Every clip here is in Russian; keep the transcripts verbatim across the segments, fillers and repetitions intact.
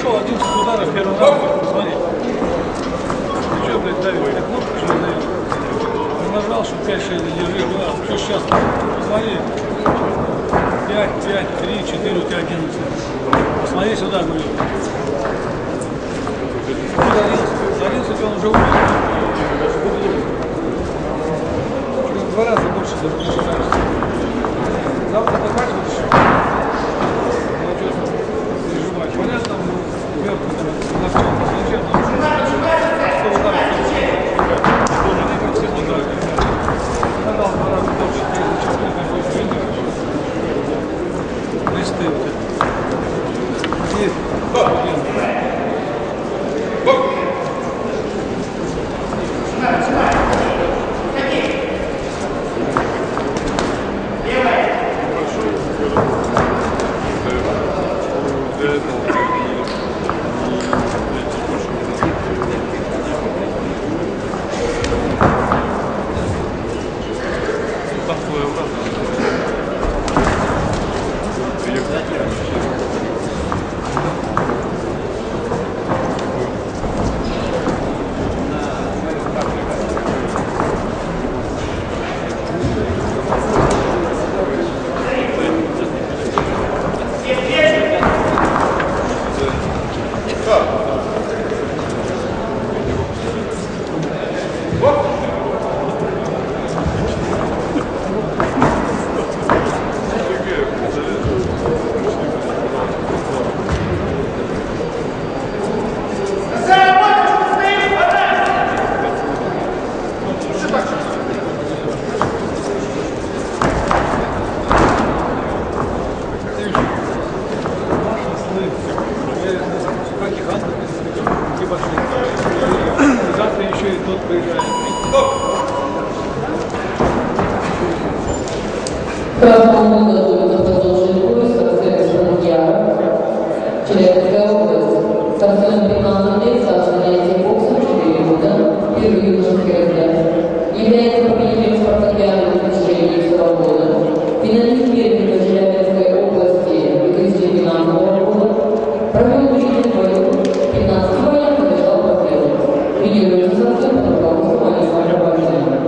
пошел одиннадцать ударов первый раз, посмотри. Ты что, блядь, давил? Ты кнопку что ли давил? Ты нажал, что пять-шесть держи, да, что сейчас? Посмотри. пять, пять, три, четыре, у тебя одиннадцать. Посмотри сюда, говорю. За одиннадцать он уже умер. В два раза больше начинаешься. Завтра ты бачишь еще? Ну что, переживать. Понятно, вверху там локтем зачем? Сто ударов. Тоже не как всем ударов. Надал два раза больше, зачем ты какой фильм? Листы вот это. И... Завтра еще и тот приезжает. В прошлом году продолжили поиск от сервиса Яра, Челябинская область. Спортсмен пятнадцать лет, стал занятие боксом четыре года, первый юношеский разряд. Является победителем спартакиады достижений этого года. Финалист первенства Челябинской области две тысячи двенадцатого года. Провел учитель бою пятнадцать боев, побежал победу. Лидирует состав под руководством Александра Бабина.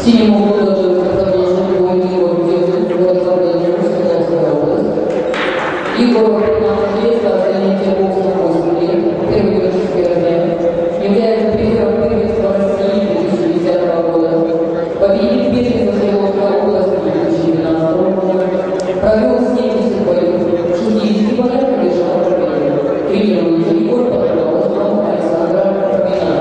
Синему году продолжил бой Егор Георгиев, город Владимир, Свердловская область. Егор, пятнадцать лет, занятие боксом восемь лет, первый юношеский разряд. Является призером первенства России две тысячи десятого года. Победитель первенства Свердловской области две тысячи двенадцатого года. Провел семьдесят боев, шестьдесят боев одержал победу. Тренируется Егор под руководством Александра Фомина.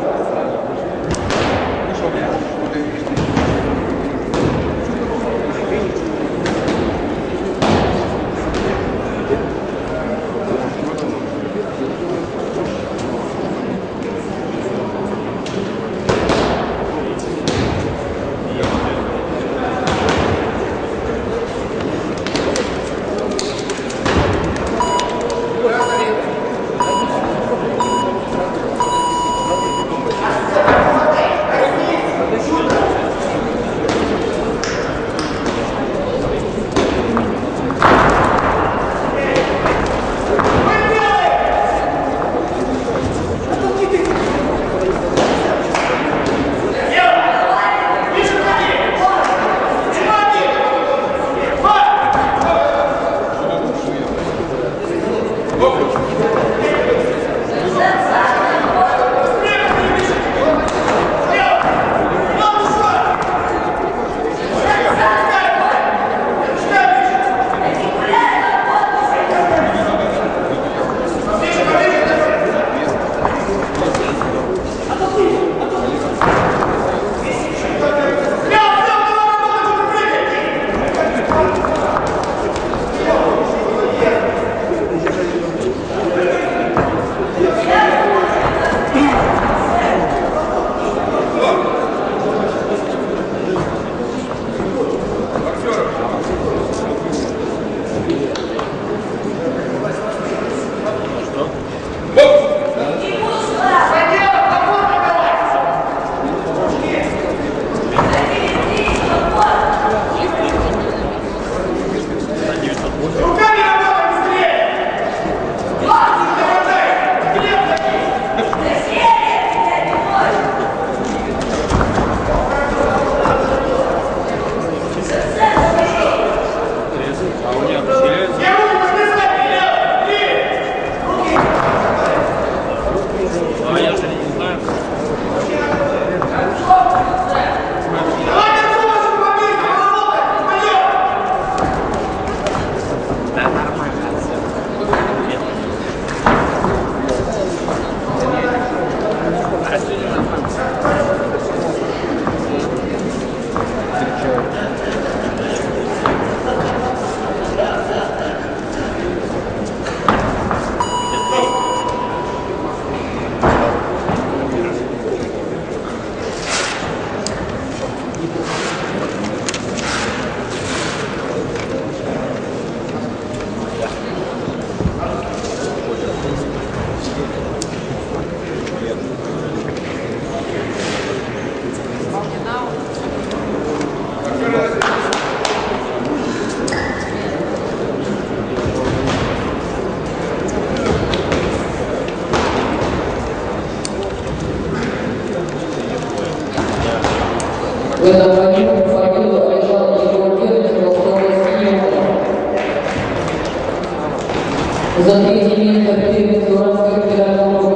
В этом бою победу одержал Егор Георгиев, за третье место в первенстве Уральского федерального